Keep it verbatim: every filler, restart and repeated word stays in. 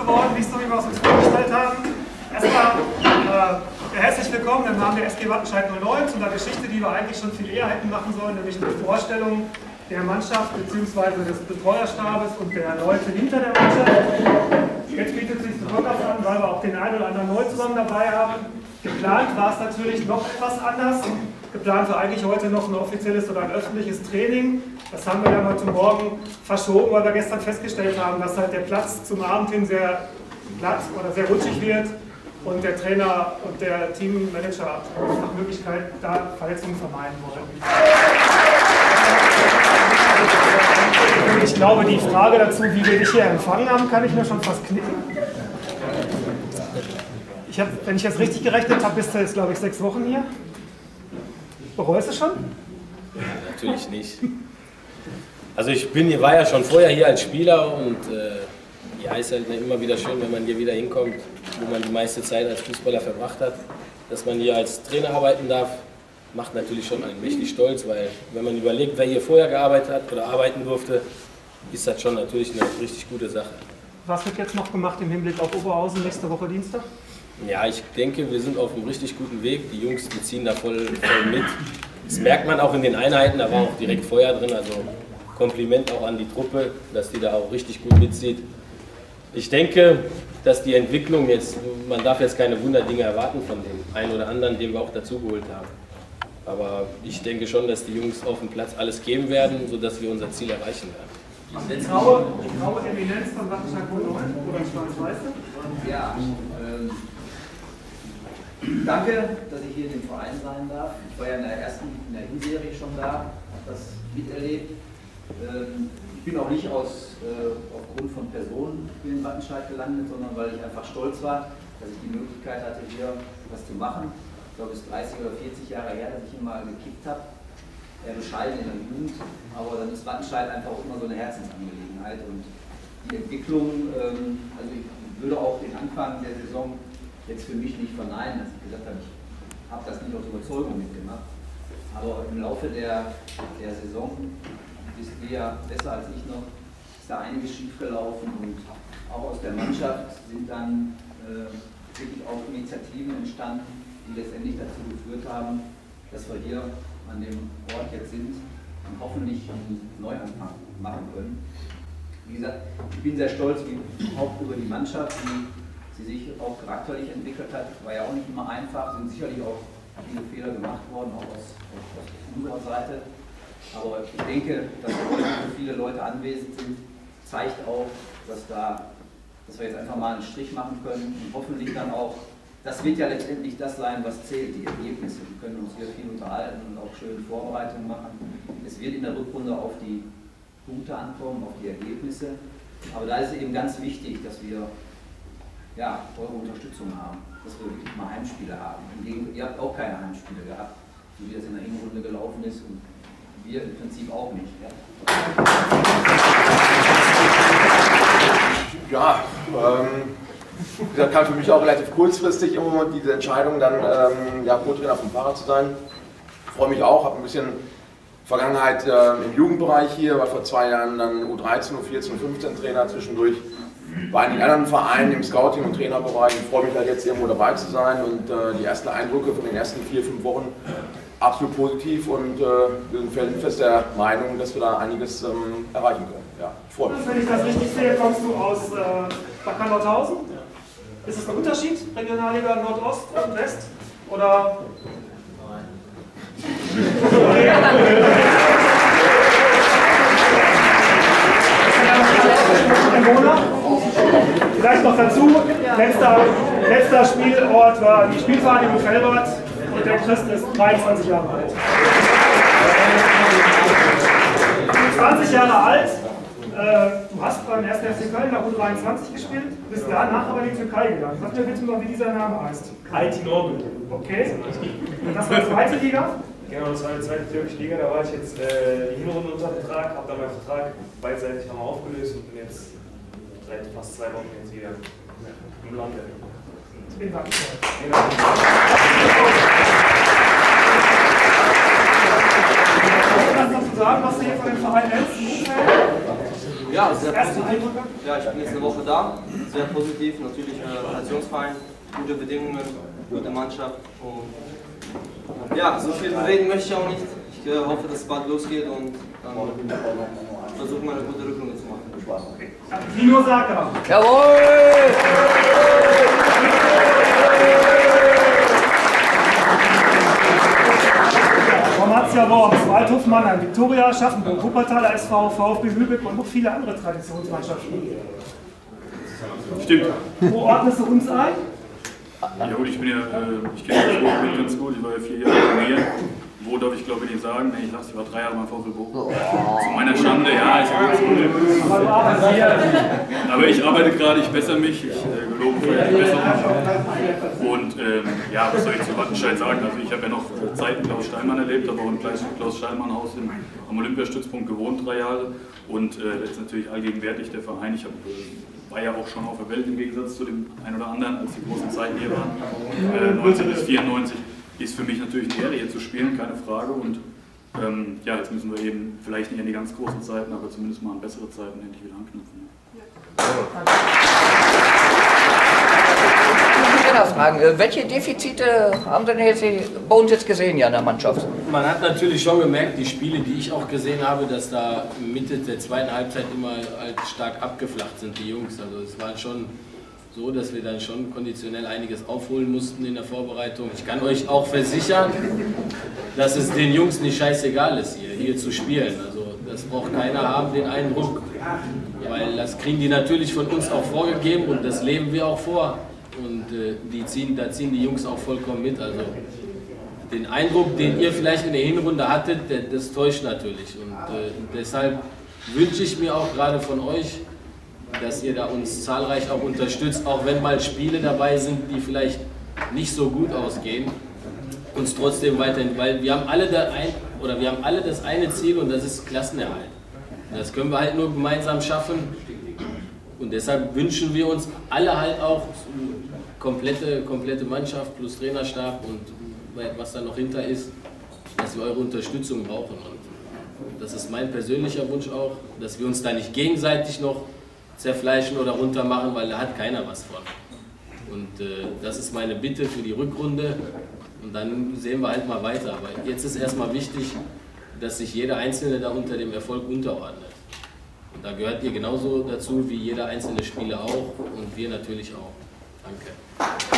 geworden, nicht so wie wir es uns vorgestellt haben. Erstmal äh, herzlich willkommen im Namen der S G Wattenscheid null neun zu einer Geschichte, die wir eigentlich schon viel eher hätten machen sollen, nämlich eine Vorstellung der Mannschaft bzw. des Betreuerstabes und der Leute hinter der Mannschaft. Jetzt bietet sich besonders an, weil wir auch den einen oder anderen Neuzugang dabei haben. Geplant war es natürlich noch etwas anders. Geplant war eigentlich heute noch ein offizielles oder ein öffentliches Training. Das haben wir dann heute Morgen verschoben, weil wir gestern festgestellt haben, dass halt der Platz zum Abend hin sehr glatt oder sehr rutschig wird und der Trainer und der Teammanager nach Möglichkeit da Verletzungen vermeiden wollen. Ich glaube, die Frage dazu, wie wir dich hier empfangen haben, kann ich mir schon fast knicken. Ich hab, wenn ich jetzt richtig gerechnet habe, bist du jetzt, glaube ich, sechs Wochen hier. Bereust du schon? Natürlich nicht. Also ich bin, war ja schon vorher hier als Spieler und äh, ja, ist halt immer wieder schön, wenn man hier wieder hinkommt, wo man die meiste Zeit als Fußballer verbracht hat. Dass man hier als Trainer arbeiten darf, macht natürlich schon einen richtig stolz, weil wenn man überlegt, wer hier vorher gearbeitet hat oder arbeiten durfte, ist das schon natürlich eine richtig gute Sache. Was wird jetzt noch gemacht im Hinblick auf Oberhausen nächste Woche Dienstag? Ja, ich denke, wir sind auf einem richtig guten Weg. Die Jungs, die ziehen da voll, voll mit. Das merkt man auch in den Einheiten, da war auch direkt Feuer drin. Also Kompliment auch an die Truppe, dass die da auch richtig gut mitzieht. Ich denke, dass die Entwicklung jetzt, man darf jetzt keine Wunderdinge erwarten von dem einen oder anderen, den wir auch dazugeholt haben. Aber ich denke schon, dass die Jungs auf dem Platz alles geben werden, sodass wir unser Ziel erreichen werden. Die graue, die graue Eminenz von Wattenscheid null neun oder Schwarz-Weiße? Ja, ähm, danke, dass ich hier in dem Verein sein darf. Ich war ja in der ersten, in der Hinserie schon da, habe das miterlebt. Ähm, ich bin auch nicht aus, äh, aufgrund von Personen in Wattenscheid gelandet, sondern weil ich einfach stolz war, dass ich die Möglichkeit hatte, hier was zu machen. Ich glaube, es ist dreißig oder vierzig Jahre her, dass ich hier mal gekickt habe. Eher bescheiden in der Jugend, aber dann ist Wattenscheid einfach auch immer so eine Herzensangelegenheit. Und die Entwicklung, ähm, also ich würde auch den Anfang der Saison jetzt für mich nicht verneinen, dass ich gesagt habe, ich habe das nicht aus Überzeugung mitgemacht. Aber im Laufe der, der Saison, wisst ihr ja besser als ich noch, ist da einiges schiefgelaufen und auch aus der Mannschaft sind dann äh, wirklich auch Initiativen entstanden, die letztendlich dazu geführt haben, dass wir hier an dem Ort jetzt sind und hoffentlich einen Neuanfang machen können. Wie gesagt, ich bin sehr stolz auch über die Mannschaft, wie sie sich auch charakterlich entwickelt hat. War ja auch nicht immer einfach, sind sicherlich auch viele Fehler gemacht worden, auch aus, aus unserer Seite. Aber ich denke, dass heute so viele Leute anwesend sind, zeigt auch, dass, da, dass wir jetzt einfach mal einen Strich machen können und hoffentlich dann auch, das wird ja letztendlich das sein, was zählt, die Ergebnisse. Wir können uns hier viel unterhalten und auch schöne Vorbereitungen machen. Es wird in der Rückrunde auf die Punkte ankommen, auf die Ergebnisse. Aber da ist es eben ganz wichtig, dass wir ja, eure Unterstützung haben, dass wir wirklich mal Heimspiele haben. Hingegen, ihr habt auch keine Heimspiele gehabt, so wie das in der Hinrunde gelaufen ist und wir im Prinzip auch nicht. Ja, ja ähm, das kam für mich auch relativ kurzfristig im Moment diese Entscheidung, dann ähm, ja, Co-Trainer vom Fahrer zu sein. Ich freue mich auch, habe ein bisschen Vergangenheit äh, im Jugendbereich hier, war vor zwei Jahren dann U dreizehn, U vierzehn, U fünfzehn Trainer zwischendurch. War in den anderen Vereinen im Scouting- und Trainerbereich. Ich freue mich halt jetzt irgendwo dabei zu sein und äh, die ersten Eindrücke von den ersten vier, fünf Wochen absolut positiv und äh, wir sind felsenfest der Meinung, dass wir da einiges ähm, erreichen können. Ja, ich freue mich. Wenn ich das richtig sehe, kommst du aus äh, Bad Nordhausen. Ist es ein Unterschied, Regionalliga Nordost und West? Oder? Vielleicht noch dazu, letzter, letzter Spielort war die Spielvereinigung Felbert und der Christ ist dreiundzwanzig Jahre alt. zwanzig Jahre alt, äh, du hast beim ersten F C Köln in der U dreiundzwanzig gespielt, bist danach aber in die Türkei gegangen. Sag mir bitte mal, wie dieser Name heißt. Aytinoglu. Okay, und das war die zweite Liga? Genau, das war die zweite türkische Liga, da war ich jetzt äh, die Hinrunde unter Vertrag, habe dann meinen Vertrag beidseitig nochmal aufgelöst und bin jetzt seit fast zwei Wochen jetzt wieder im Lande. In Wattenscheid. Genau. Was kannst du sagen, was du hier von dem Verein hältst? Ja, sehr positiv. Ja, ich bin jetzt eine Woche da. sehr positiv. Natürlich äh, Nationsverein, gute Bedingungen, gute Mannschaft. Und ja, so viel reden möchte ich auch nicht. Ich äh, hoffe, dass es bald losgeht und dann versuchen wir eine gute Rückrunde zu machen. Okay. Tino Saka. Jawohl! Formatia Worms, Waldhof Mannheim, Viktoria Aschaffenburg, Wuppertaler S V, VfB Lübeck und noch viele andere Traditionsmannschaften. Stimmt. Wo ordnest du uns ein? Ja gut, ich bin ja, äh, ich kenne das Ruhrgebiet ganz gut, ich war ja vier Jahre in Nähe. Wo darf ich glaube ich nicht sagen? Nee, ich dachte, ich war drei Jahre beim VfB Bochum. Zu meiner Schande, ja, ist ja ganz gut. Aber ich arbeite gerade, ich bessere mich, ich äh, gelobe vorher die Besserung. Und ähm, ja, was soll ich zu Wattenscheid sagen? Also ich habe ja noch Zeit mit Klaus Steinmann erlebt, habe auch im Klaus Steinmann Haus im, am Olympiastützpunkt gewohnt, drei Jahre. Und äh, das ist natürlich allgegenwärtig der Verein. Ich hab, äh, war ja auch schon auf der Welt im Gegensatz zu dem einen oder anderen, als die großen Zeiten hier waren. Äh, neunzehn bis vierundneunzig. Ist für mich natürlich eine Ehre, hier zu spielen, keine Frage. Und ähm, ja, jetzt müssen wir eben vielleicht nicht an die ganz großen Zeiten, aber zumindest mal an bessere Zeiten endlich wieder anknüpfen. Ja. Fragen. Welche Defizite haben denn jetzt bei uns jetzt gesehen ja in der Mannschaft? Man hat natürlich schon gemerkt, die Spiele, die ich auch gesehen habe, dass da Mitte der zweiten Halbzeit immer halt stark abgeflacht sind, die Jungs. Also es war schon so, dass wir dann schon konditionell einiges aufholen mussten in der Vorbereitung. Ich kann euch auch versichern, dass es den Jungs nicht scheißegal ist, hier, hier zu spielen. Also das braucht keiner haben, den Eindruck, weil das kriegen die natürlich von uns auch vorgegeben und das leben wir auch vor. Und äh, die ziehen, da ziehen die Jungs auch vollkommen mit. Also den Eindruck, den ihr vielleicht in der Hinrunde hattet, der, das täuscht natürlich. Und äh, deshalb wünsche ich mir auch gerade von euch, dass ihr da uns zahlreich auch unterstützt, auch wenn mal Spiele dabei sind, die vielleicht nicht so gut ausgehen, uns trotzdem weiterhin, weil wir haben alle, da ein, oder wir haben alle das eine Ziel und das ist Klassenerhalt. Und das können wir halt nur gemeinsam schaffen und deshalb wünschen wir uns alle halt auch komplette, komplette Mannschaft plus Trainerstab und was da noch hinter ist, dass wir eure Unterstützung brauchen. Und das ist mein persönlicher Wunsch auch, dass wir uns da nicht gegenseitig noch zerfleischen oder runtermachen, weil da hat keiner was von. Und äh, das ist meine Bitte für die Rückrunde und dann sehen wir halt mal weiter. Aber jetzt ist erstmal wichtig, dass sich jeder Einzelne da unter dem Erfolg unterordnet. Und da gehört ihr genauso dazu wie jeder einzelne Spieler auch und wir natürlich auch. Danke.